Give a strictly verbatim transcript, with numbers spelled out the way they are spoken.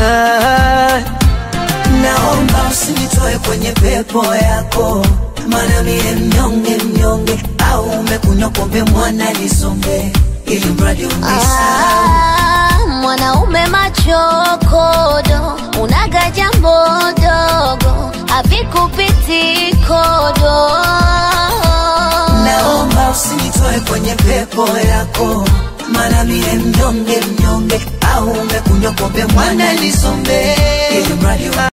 ah. Naomba usinitoe kwenye pepo yako, mana mie mnyonge mnyonge, au umekunywa pombe mwana nisonge, ili mradi unisahau. Ah, mwanaume machokodo, unaga jambo dogo, havikupiti kodo. Naomba usinitoe kwenye pepo yako, mana mie mnyonge mnyonge, au umekunywa pombe mwana nisonge, ili mradi